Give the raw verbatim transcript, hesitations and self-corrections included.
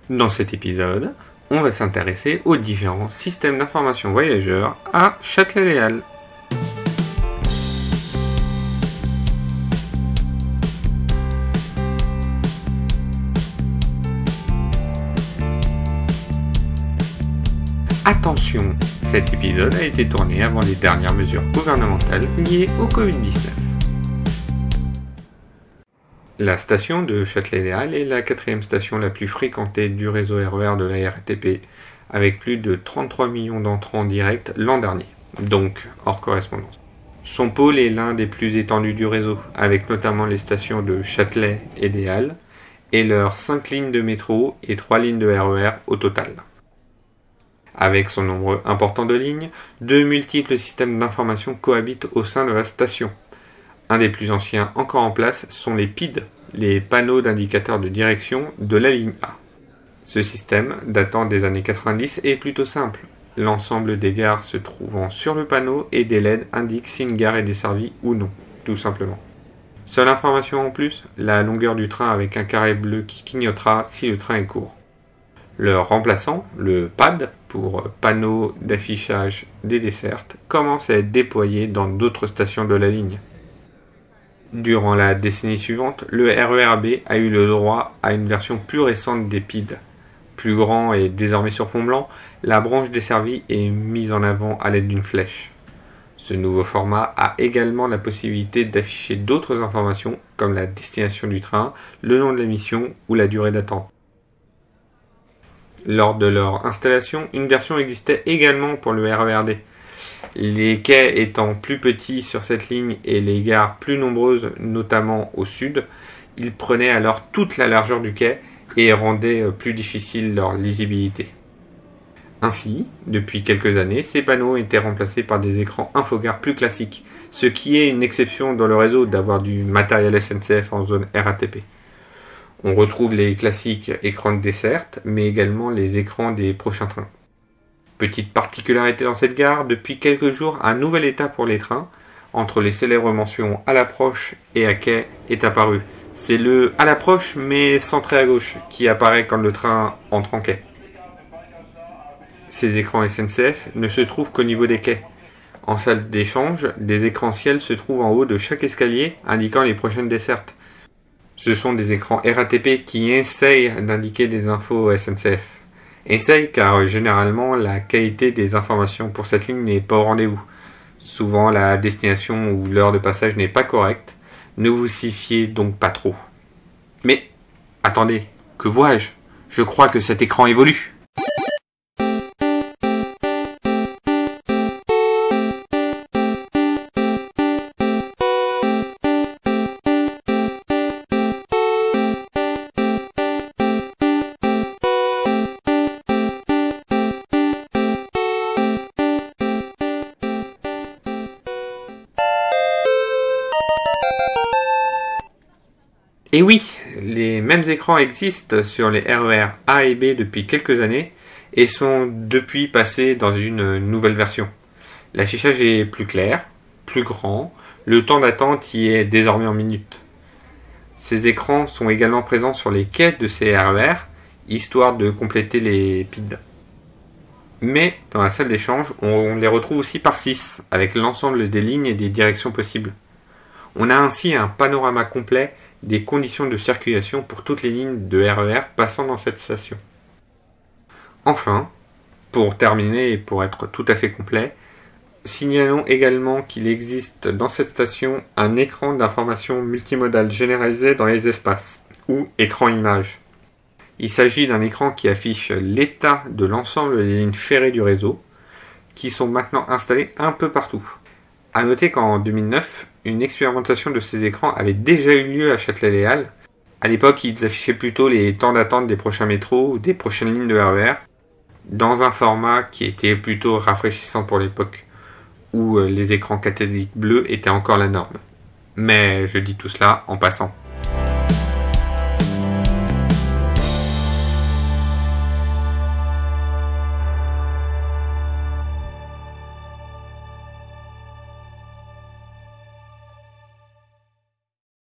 Dans cet épisode, on va s'intéresser aux différents systèmes d'information voyageurs à Châtelet-Les Halles. Attention, cet épisode a été tourné avant les dernières mesures gouvernementales liées au covid dix-neuf. La station de Châtelet-Les Halles est la quatrième station la plus fréquentée du réseau R E R de la R A T P, avec plus de trente-trois millions d'entrants directs l'an dernier, donc hors correspondance. Son pôle est l'un des plus étendus du réseau, avec notamment les stations de Châtelet et des Halles, et leurs cinq lignes de métro et trois lignes de R E R au total. Avec son nombre important de lignes, de multiples systèmes d'information cohabitent au sein de la station. Un des plus anciens encore en place sont les P I D, les panneaux d'indicateurs de direction de la ligne A. Ce système, datant des années quatre-vingt-dix, est plutôt simple. L'ensemble des gares se trouvant sur le panneau et des L E D indiquent si une gare est desservie ou non, tout simplement. Seule information en plus, la longueur du train avec un carré bleu qui clignotera si le train est court. Le remplaçant, le P A D, pour panneau d'affichage des dessertes, commence à être déployé dans d'autres stations de la ligne. Durant la décennie suivante, le R E R B a eu le droit à une version plus récente des P I D. Plus grand et désormais sur fond blanc, la branche desservie est mise en avant à l'aide d'une flèche. Ce nouveau format a également la possibilité d'afficher d'autres informations comme la destination du train, le nom de la mission ou la durée d'attente. Lors de leur installation, une version existait également pour le R E R D. Les quais étant plus petits sur cette ligne et les gares plus nombreuses, notamment au sud, ils prenaient alors toute la largeur du quai et rendaient plus difficile leur lisibilité. Ainsi, depuis quelques années, ces panneaux étaient remplacés par des écrans infogares plus classiques, ce qui est une exception dans le réseau d'avoir du matériel S N C F en zone R A T P. On retrouve les classiques écrans de desserte, mais également les écrans des prochains trains. Petite particularité dans cette gare, depuis quelques jours, un nouvel état pour les trains, entre les célèbres mentions à l'approche et à quai, est apparu. C'est le à l'approche, mais centré à gauche, qui apparaît quand le train entre en quai. Ces écrans S N C F ne se trouvent qu'au niveau des quais. En salle d'échange, des écrans ciel se trouvent en haut de chaque escalier, indiquant les prochaines dessertes. Ce sont des écrans R A T P qui essayent d'indiquer des infos S N C F. Essaye car généralement la qualité des informations pour cette ligne n'est pas au rendez-vous. Souvent la destination ou l'heure de passage n'est pas correcte. Ne vous y fiez donc pas trop. Mais attendez, que vois-je ? Je crois que cet écran évolue. Et oui, les mêmes écrans existent sur les R E R A et B depuis quelques années et sont depuis passés dans une nouvelle version. L'affichage est plus clair, plus grand, le temps d'attente y est désormais en minutes. Ces écrans sont également présents sur les quais de ces R E R, histoire de compléter les P I D. Mais dans la salle d'échange, on les retrouve aussi par six, avec l'ensemble des lignes et des directions possibles. On a ainsi un panorama complet des conditions de circulation pour toutes les lignes de R E R passant dans cette station. Enfin, pour terminer et pour être tout à fait complet, signalons également qu'il existe dans cette station un écran d'information multimodal généralisé dans les espaces, ou écran image. Il s'agit d'un écran qui affiche l'état de l'ensemble des lignes ferrées du réseau, qui sont maintenant installées un peu partout. A noter qu'en deux mille neuf, une expérimentation de ces écrans avait déjà eu lieu à Châtelet-Les Halles. À l'époque, ils affichaient plutôt les temps d'attente des prochains métros ou des prochaines lignes de R E R, dans un format qui était plutôt rafraîchissant pour l'époque, où les écrans cathodiques bleus étaient encore la norme. Mais je dis tout cela en passant.